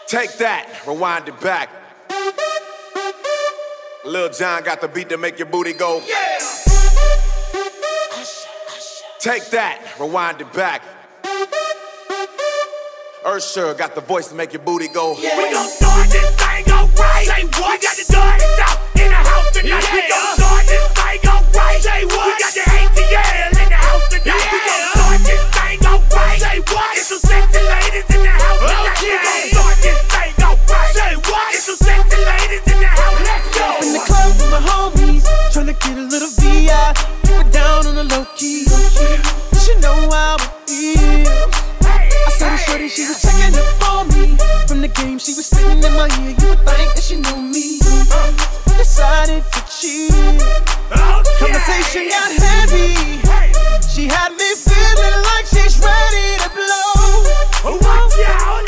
Take that, rewind it back. Lil Jon got the beat to make your booty go. Yeah. Take that, rewind it back. Usher got the voice to make your booty go. Yeah. We gon' start this thing alright. Say what? We got the dirty out in the house tonight. Yeah. We gon' start this thing alright. Say what? We got the ATL in the house tonight. Yeah. We gon' start this thing alright. Say what? It's some sexy ladies in the house tonight. Okay. We gon' start this thing alright. Say what? It's some sexy ladies in the house. Let's go. In the club with my homies, tryna get a little VI. Keep it down on the low key. You should know how it feels. I saw the shorty, she was checking up on me. From the game, she was spitting in my ear. You would think that she knew me. Decided to cheat. Conversation got heavy. She had me feeling like she's ready to blow. Watch out!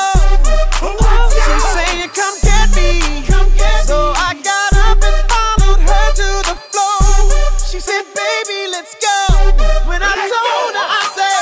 She's saying, come get me. So I got up and followed her to the floor. She said, baby, let's go. When I told her, I said,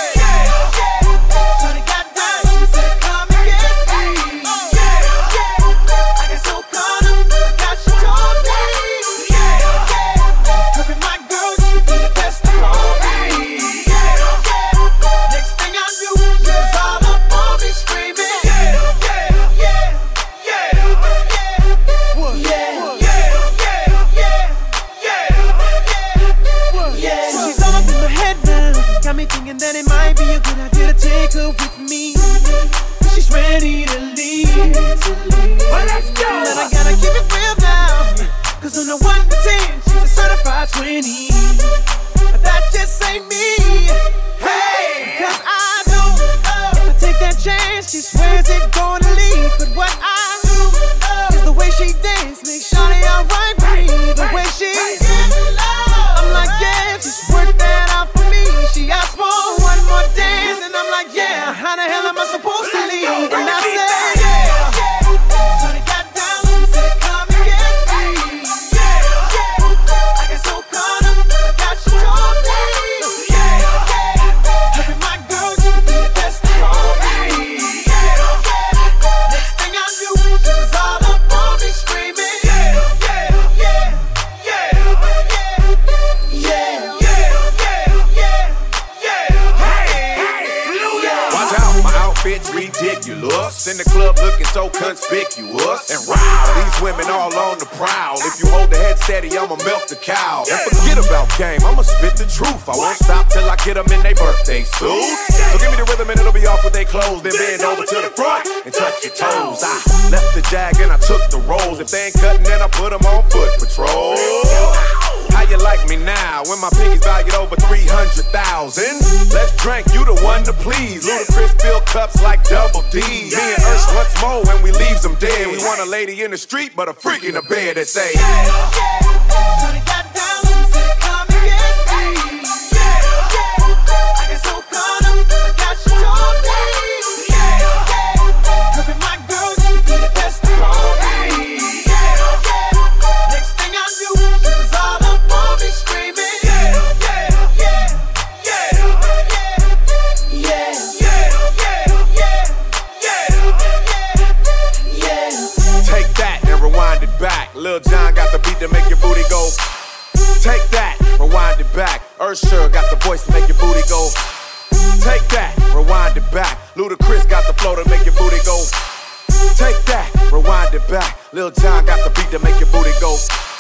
that it might be a good idea to take her with me. She's ready to leave. Well, let's go. But I gotta keep it real now, cause on the 1 to 10, she's a certified 20. But that just ain't me. Hey, cause I know if I take that chance, she swears it's gonna leave. But what I do is the way she dance makes Shawty alright with me. The way she I'm like, yeah, just work that out for me. She asked for one more dance, and I'm like, yeah, how the hell am I supposed to leave? And I said, yeah. So they got down and said, come and get me. I got so caught up, I got you all day. Look at my girl, you can be the best of all me. Next thing I knew, she was all up on me screaming. It's ridiculous. In the club looking so conspicuous. And wow, these women all on the prowl. If you hold the head steady, I'ma milk the cow. And forget about game, I'ma spit the truth. I won't stop till I get them in their birthday suits. So give me the rhythm and it'll be off with they clothes. Then bend over to the front and touch your toes. I left the jag and I took the rolls. If they ain't cutting, then I put them on foot patrol. How you like me now when my pinkies valued over 300,000? Let's drink, you the one to please. Ludacris fill cups like Double D. Me and Usher once more when we leaves them dead. We want a lady in the street, but a freak in the bed that say, So they got down and said, come and get me. I got so caught up, I got you all day. Look at my girl, you can be the best of all me. Next thing I knew, she was all up on me screaming. take that and rewind it back. Lil Jon got the beat to make your booty go. Take that, rewind it back. Usher got the voice to make your booty go. Take that, rewind it back. Ludacris got the flow to make your booty go. Take that, rewind it back. Lil Jon got the beat to make your booty go.